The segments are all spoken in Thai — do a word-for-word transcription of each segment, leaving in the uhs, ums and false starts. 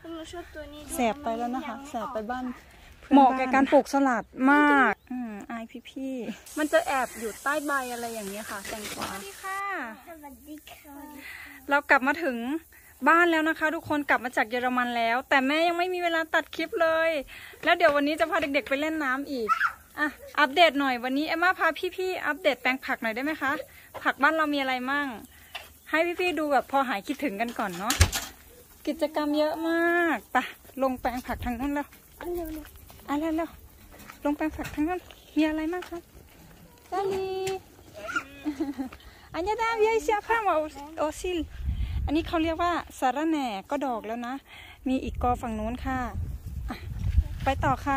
แสบไปแล้วนะคะแสบไปบ้านเหมาะแก่การปลูกสลัดมากอืมไอพี่พี่มันจะแอบอยู่ใต้ใบอะไรอย่างเงี้ยค่ะแตงกวาสวัสดีค่ะเรากลับมาถึงบ้านแล้วนะคะทุกคนกลับมาจากเยอรมันแล้วแต่แม่ยังไม่มีเวลาตัดคลิปเลยแล้วเดี๋ยววันนี้จะพาเด็กๆไปเล่นน้ำอีกอ่ะอัปเดตหน่อยวันนี้เอ็มม่าพาพี่ๆอัปเดตแปลงผักหน่อยได้ไหมคะผักบ้านเรามีอะไรมั่งให้พี่ๆดูแบบพอหายคิดถึงกันก่อนเนาะกิจกรรมเยอะมากไปลงแปลงผักทางนั้นแล้วอ่ะแล้วแล้วลงแปลงผักทางนั้นมีอะไรมากครับดาลีอันนี้ดาวิเซียพามาโอซิลอันนี้เขาเรียกว่าสาระแหน่ก็ดอกแล้วนะมีอีกกอฝั่งนู้นค่ะไปต่อค่ะ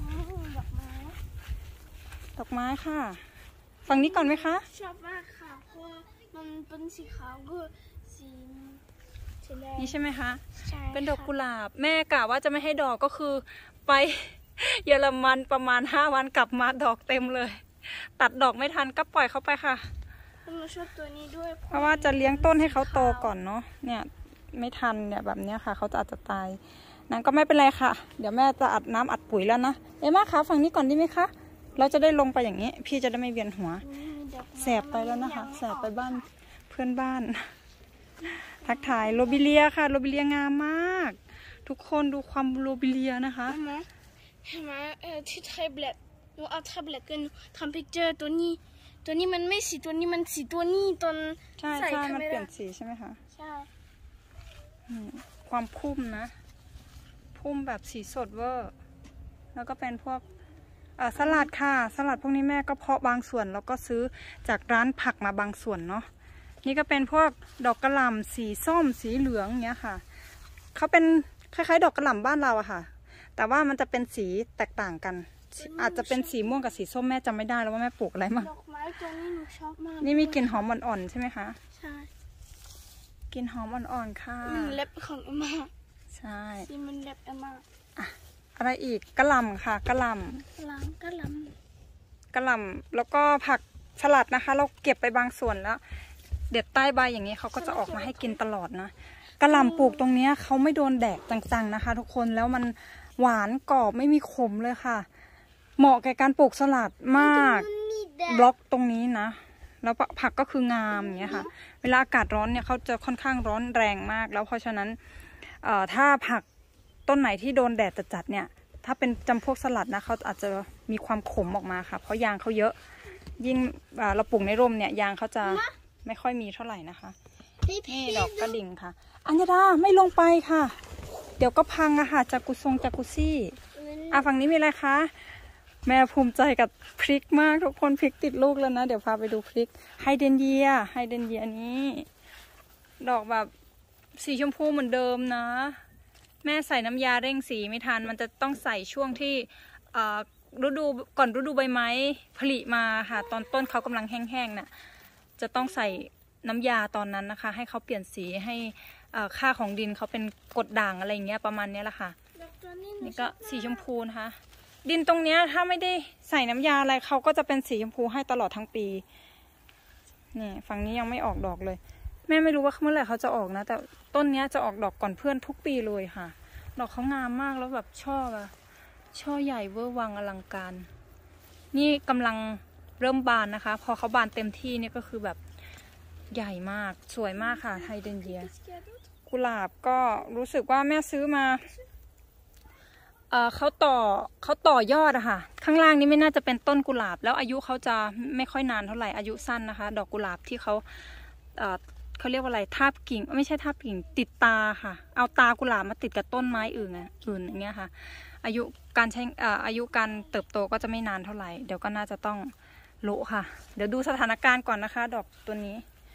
ดอกไม้ค่ะฝั่งนี้ก่อนไหมคะชอบมากค่ะเพราะมันเป็นสีขาวก็สีนี่ใช่ไหมคะใช่เป็นดอกกุหลาบแม่กะว่าจะไม่ให้ดอกก็คือไปเยอรมันประมาณห้าวันกลับมาดอกเต็มเลยตัดดอกไม่ทันก็ปล่อยเขาไปค่ะชอบตัวนี้ด้วยเพราะว่าจะเลี้ยงต้นให้เขาโตก่อนเนาะเนี่ยไม่ทันเนี่ยแบบนี้ค่ะเขาจะอาจจะตายนั้นก็ไม่เป็นไรค่ะเดี๋ยวแม่จะอัดน้ำอัดปุ๋ยแล้วนะเอ็มม่าคะฝั่งนี้ก่อนดีไหมคะเราจะได้ลงไปอย่างนี้พี่จะได้ไม่เวียนหัวแสบไปแล้วนะคะแสบไปบ้านเพื่อนบ้านทักทายโรบิเลียค่ะโรบิเลียงามมากทุกคนดูความโรบิเลียนะคะเห็นไหมเออที่แท็บเล็ตหนูเอาแท็บเล็ตกันทำพิกเจอร์ตัวนี้ตัวนี้มันไม่สีตัวนี้มันสีตัวนี้ตอนใช่ใช่มันเปลี่ยนสีใช่ไหมคะใช่ความพุ่มนะพุ่มแบบสีสดเวอร์แล้วก็เป็นพวกสลัดค่ะสลัดพวกนี้แม่ก็เพาะบางส่วนแล้วก็ซื้อจากร้านผักมาบางส่วนเนาะนี่ก็เป็นพวกดอกกระหล่ำสีส้มสีเหลืองเงี้ยค่ะเขาเป็นคล้ายๆดอกกระหล่ำบ้านเราอะค่ะแต่ว่ามันจะเป็นสีแตกต่างกันอาจจะเป็นสีม่วงกับสีส้มแม่จำไม่ได้แล้วว่าแม่ปลูกอะไรมาดอกไม้ตัวนี้หนูชอบมากนี่มีกลิ่นหอมอ่อนๆใช่ไหมคะใช่กลิ่นหอมอ่อนๆค่ะเล็บของเอ็มม่าใช่สีมันเล็บเอ็มม่าอะอะไรอีกกระหล่ำค่ะกระหล่ำกระหล่ำกระหล่ำกระหล่ำแล้วก็ผักสลัดนะคะเราเก็บไปบางส่วนแล้วเด็ดใต้ใบอย่างนี้เขาก็จะออกมาให้กินตลอดนะกระหล่ำปลูกตรงนี้เขาไม่โดนแดดจังๆนะคะทุกคนแล้วมันหวานกรอบไม่มีขมเลยค่ะเหมาะแก่การปลูกสลัดมากบล็อกตรงนี้นะแล้วผักก็คืองามอย่างเงี้ยค่ะเวลาอากาศร้อนเนี่ยเขาจะค่อนข้างร้อนแรงมากแล้วเพราะฉะนั้นถ้าผักต้นไหนที่โดนแดดจัดๆเนี่ยถ้าเป็นจำพวกสลัดนะเขาอาจจะมีความขมออกมาค่ะเพราะยางเขาเยอะยิ่งเราปลูกในร่มเนี่ยยางเขาจะไม่ค่อยมีเท่าไหร่นะคะนี่ดอกกระดิ่งค่ะอัญญาดาไม่ลงไปค่ะเดี๋ยวก็พังอะค่ะจากกุซงจากกุซี่อ่ะฝั่งนี้มีอะไรคะแม่ภูมิใจกับพริกมากทุกคนพริกติดลูกแล้วนะเดี๋ยวพาไปดูพริกไฮเดรนเยียไฮเดรนเยียนี้ดอกแบบสีชมพูเหมือนเดิมนะแม่ใส่น้ำยาเร่งสีไม่ทันมันจะต้องใส่ช่วงที่ฤดูก่อนฤดูใบไม้ผลิมาค่ะตอนต้นเขากำลังแห้งๆน่ะจะต้องใส่น้ำยาตอนนั้นนะคะให้เขาเปลี่ยนสีให้ค่าของดินเขาเป็นกรดด่างอะไรอย่างเงี้ยประมาณนี้แหละค่ะนี่ก็สีชมพูนะคะดินตรงเนี้ยถ้าไม่ได้ใส่น้ำยาอะไรเขาก็จะเป็นสีชมพูให้ตลอดทั้งปีนี่ฝั่งนี้ยังไม่ออกดอกเลยแม่ไม่รู้ว่าเมื่อไหร่เขาจะออกนะแต่ต้นเนี้ยจะออกดอกก่อนเพื่อนทุกปีเลยค่ะดอกเขางามมากแล้วแบบช่อแบบช่อใหญ่เวอร์วังอลังการนี่กำลังเริ่มบานนะคะพอเขาบานเต็มที่เนี่ยก็คือแบบใหญ่มากสวยมากค่ะไฮเดรนเยียกุหลาบก็รู้สึกว่าแม่ซื้อมาเอ่อเขาต่อเขาต่อยอดอะค่ะข้างล่างนี้ไม่น่าจะเป็นต้นกุหลาบแล้วอายุเขาจะไม่ค่อยนานเท่าไหร่อายุสั้นนะคะดอกกุหลาบที่เขาเอ่อเขาเรียกว่าอะไรทาบกิ่งไม่ใช่ทาบกิ่งติดตาค่ะเอาตากุหลาบมาติดกับต้นไม้อื่นอื่นอย่างเงี้ยค่ะอายุการใช้เอ่ออายุการเติบโตก็จะไม่นานเท่าไหร่เดี๋ยวก็น่าจะต้องโละค่ะเดี๋ยวดูสถานการณ์ก่อนนะคะดอกตัวนี้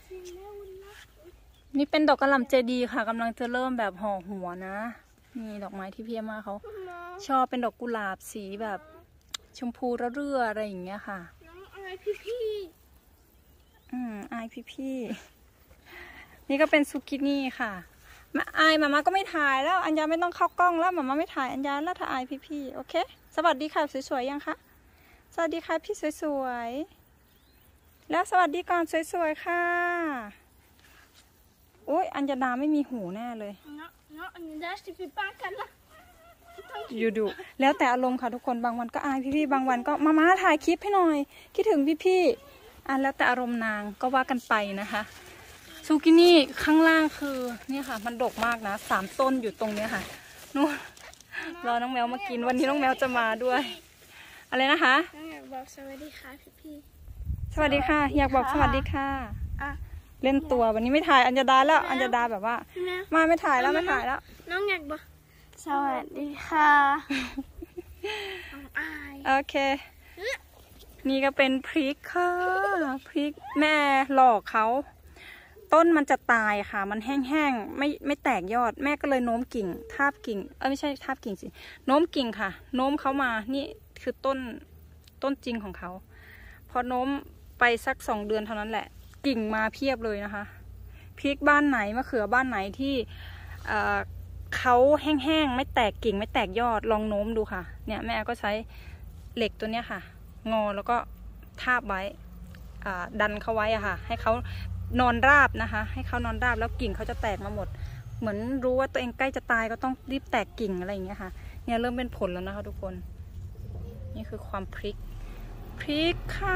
นี่เป็นดอกกระหล่ำเจดีค่ะกำลังจะเริ่มแบบห่อหัวนะนี่ดอกไม้ที่พี่มาเขาชอบเป็นดอกกุหลาบสีแบบชมพูระเรื่ออะไรอย่างเงี้ยค่ะน้องอายพี่พี่อืมอายพี่พี่นี่ก็เป็นซูกินี่ค่ะมาอายมาม่าก็ไม่ถ่ายแล้วอัญญาไม่ต้องเข้ากล้องแล้วมาม่าไม่ถ่ายอัญญาแล้วถ้าอายพี่พี่โอเคสวัสดีค่ะสวยๆยังคะสวัสดีค่ะพี่สวยๆแล้วสวัสดีก่อนสวยๆค่ะโอ้ยอัญญาดาไม่มีหูแน่เลย Non, là, je te fais pas un câlin. อยู่ดูแล้วแต่อารมณ์ค่ะทุกคนบางวันก็อายพี่ๆบางวันก็มาม่าถ่ายคลิปให้หน่อยคิดถึงพี่ๆอ่ะแล้วแต่อารมณ์นางก็ว่ากันไปนะคะซูกินี่ข้างล่างคือเนี่ยค่ะมันดกมากนะสามต้นอยู่ตรงเนี้ยค่ะนู่นรอน้องแมวมากินวันนี้น้องแมวจะมาด้วยอะไรนะคะน้องอยากบอกสวัสดีค่ะพี่สวัสดีค่ะอยากบอกสวัสดีค่ะๆอ่ะเล่นตัววันนี้ไม่ถ่ายอัญญาดาแล้วอัญญาดาแบบว่าพี่แมวมาไม่ถ่ายแล้วไม่ถ่ายแล้วน้องอยากบอกสวัสดีค่ะน้องอายโอเค นี่ก็เป็นพริกค่ะพริกแม่หลอกเขาต้นมันจะตายค่ะ มันแห้งๆไม่ไม่แตกยอดแม่ก็เลยโน้มกิ่งทาบกิ่งเออไม่ใช่ทาบกิ่งสิโน้มกิ่งค่ะ โน้มเขามานี่คือต้นต้นจริงของเขาพอโน้มไปสักสองเดือนเท่านั้นแหละ กิ่งมาเพียบเลยนะคะพริกบ้านไหนมะเขือบ้านไหนที่เอ่อเขาแห้งๆไม่แตกกิ่งไม่แตกยอดลองโน้มดูค่ะเนี่ยแม่ก็ใช้เหล็กตัวเนี้ยค่ะงอแล้วก็ทาบไว้ดันเขาไว้อะค่ะให้เขานอนราบนะคะให้เขานอนราบแล้วกิ่งเขาจะแตกมาหมดเหมือนรู้ว่าตัวเองใกล้จะตายก็ต้องรีบแตกกิ่งอะไรอย่างเงี้ยค่ะเนี่ยเริ่มเป็นผลแล้วนะคะทุกคนนี่คือความพริกพริกค่ะ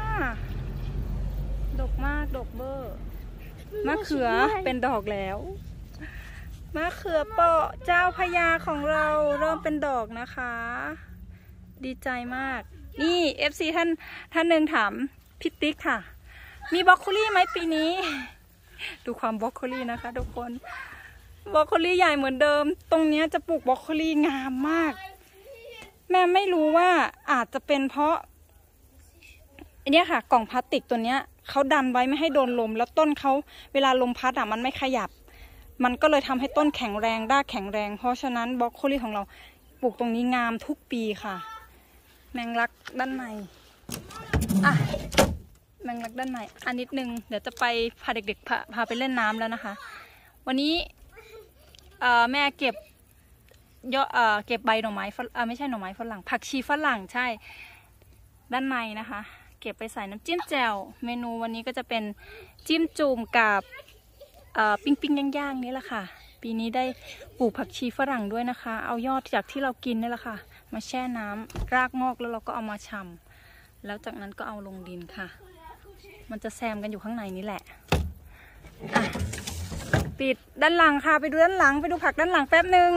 ดกมากดกเบอร์มะเขือเป็นดอกแล้วมะเขือเปาะเจ้าพญาของเราเริ่มเป็นดอกนะคะดีใจมากนี่ เอฟ ซี ท่านท่านหนึ่งถามพี่ติ๊กค่ะมีบรอกโคลี่ไหมปีนี้ดูความบรอกโคลี่นะคะทุกคนบรอกโคลี่ใหญ่เหมือนเดิมตรงนี้จะปลูกบรอกโคลี่งามมากแม่ไม่รู้ว่าอาจจะเป็นเพราะอันนี้ค่ะกล่องพลาสติกตัวเนี้ยเขาดันไว้ไม่ให้โดนลมแล้วต้นเขาเวลาลมพัดอ่ะมันไม่ขยับมันก็เลยทำให้ต้นแข็งแรงรากแข็งแรงเพราะฉะนั้นบรอกโคลี่ของเราปลูกตรงนี้งามทุกปีค่ะแมงลักด้านในอ่ะแมงลักด้านในอันนิดนึงเดี๋ยวจะไปพาเด็กๆพาพาไปเล่นน้ำแล้วนะคะวันนี้แม่เก็บยอดเก็บใบหน่อไม้ฝรั่งไม่ใช่หน่อไม้ฝรั่งผักชีฝรั่งใช่ด้านในนะคะเก็บไปใส่น้ำจิ้มแจ่วเมนูวันนี้ก็จะเป็นจิ้มจุ่มกับปิ้งปิ้งย่างๆนี่แหละค่ะปีนี้ได้ปลูกผักชีฝรั่งด้วยนะคะเอายอดจากที่เรากินนี่แหละค่ะมาแช่น้ำรากงอกแล้วเราก็เอามาชำแล้วจากนั้นก็เอาลงดินค่ะมันจะแซมกันอยู่ข้างในนี้แหละอ่ะปิดด้านหลังค่ะไปดูด้านหลังไปดูผักด้านหลังแป๊บหนึ่ง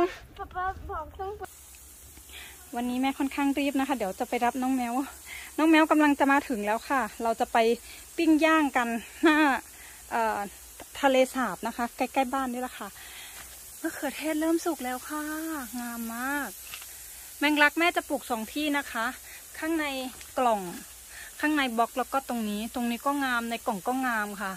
วันนี้แม่ค่อนข้างรีบนะคะเดี๋ยวจะไปรับน้องแมวน้องแมวกำลังจะมาถึงแล้วค่ะเราจะไปปิ้งย่างกันหน้าทะเลสาบนะคะใกล้ๆบ้านนี่แหละค่ะมะเขือเทศเริ่มสุกแล้วค่ะงามมากแมงลักแม่จะปลูกสองที่นะคะข้างในกล่องข้างในบล็อกแล้วก็ตรงนี้ตรงนี้ก็งามในกล่องก็งามค่ะ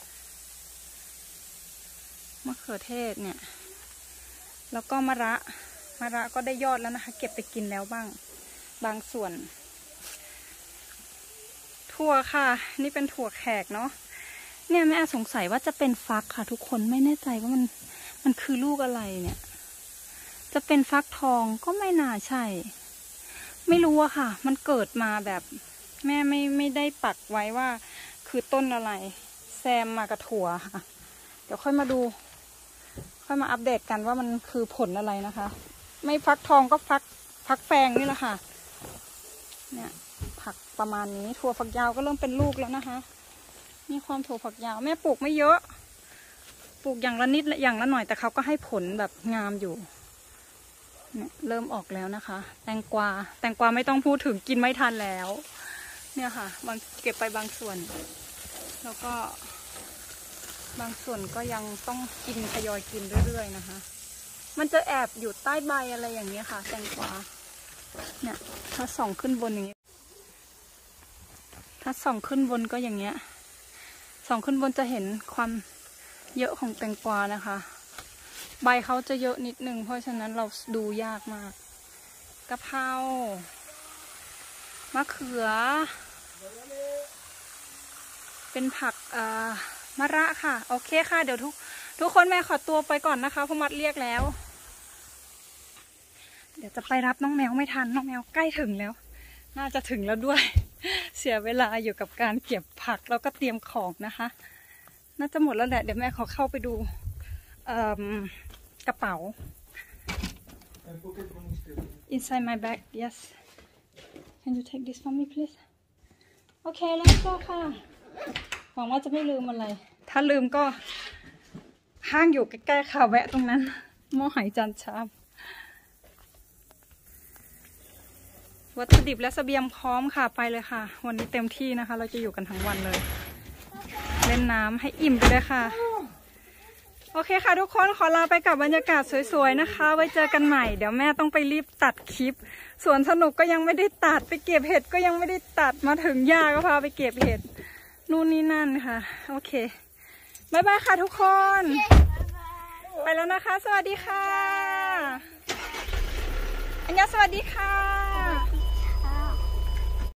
มะเขือเทศเนี่ยแล้วก็มะระมะระก็ได้ยอดแล้วนะคะเก็บไปกินแล้วบ้างบางส่วนถั่วค่ะนี่เป็นถั่วแขกเนาะเนี่ยแม่สงสัยว่าจะเป็นฟักค่ะทุกคนไม่แน่ใจว่ามันมันคือลูกอะไรเนี่ยจะเป็นฟักทองก็ไม่น่าใช่ไม่รู้อะค่ะมันเกิดมาแบบแม่ไม่ไม่ได้ปักไว้ว่าคือต้นอะไรแซมมากับถั่วค่ะเดี๋ยวค่อยมาดูค่อยมาอัปเดตกันว่ามันคือผลอะไรนะคะไม่ฟักทองก็ฟักฟักแฟงนี่แหละค่ะเนี่ยผักประมาณนี้ถั่วฝักยาวก็เริ่มเป็นลูกแล้วนะคะมีความถั่วฝักยาวแม่ปลูกไม่เยอะปลูกอย่างละนิดอย่างละหน่อยแต่เขาก็ให้ผลแบบงามอยู่เนี่ยเริ่มออกแล้วนะคะแตงกวาแตงกวาไม่ต้องพูดถึงกินไม่ทันแล้วเนี่ยค่ะบางเก็บไปบางส่วนแล้วก็บางส่วนก็ยังต้องกินทยอยกินเรื่อยๆนะคะมันจะแอบอยู่ใต้ใบอะไรอย่างเงี้ยค่ะแตงกวาเนี่ยถ้าส่องขึ้นบนอย่างเงี้ยถ้าส่องขึ้นบนก็อย่างเงี้ยส่องขึ้นบนจะเห็นความเยอะของแตงกวานะคะใบเขาจะเยอะนิดนึงเพราะฉะนั้นเราดูยากมากกะเพรามะเขือเป็นผักเอ่อมะระค่ะโอเคค่ะเดี๋ยวทุกทุกคนแม่ขอตัวไปก่อนนะคะเพราะมัดเรียกแล้วเดี๋ยวจะไปรับน้องแมวไม่ทันน้องแมวใกล้ถึงแล้วน่าจะถึงแล้วด้วยเสียเวลาอยู่กับการเก็บผักแล้วก็เตรียมของนะคะน่าจะหมดแล้วแหละเดี๋ยวแม่ขอเข้าไปดูกระเป๋า inside my bag yes can you take this for me please โอเคแล้วก็ค่ะหวังว่าจะไม่ลืมอะไรถ้าลืมก็ห้างอยู่ใกล้ๆค่ะแวะตรงนั้นหม้อหายจานชามวัตถุดิบและเสบียงพร้อมค่ะไปเลยค่ะวันนี้เต็มที่นะคะเราจะอยู่กันทั้งวันเลยเล่นน้ำให้อิ่มไปเลยค่ะโอเคค่ะทุกคนขอลาไปกับบรรยากาศสวยๆนะคะไว้เจอกันใหม่เดี๋ยวแม่ต้องไปรีบตัดคลิปสวนสนุกก็ยังไม่ได้ตัดไปเก็บเห็ดก็ยังไม่ได้ตัดมาถึงย่าก็พาไปเก็บเห็ดนู่นนี่นั่นค่ะโอเคบ๊ายบายค่ะทุกคนไปแล้วนะคะสวัสดีค่ะอันยาสวัสดีค่ะ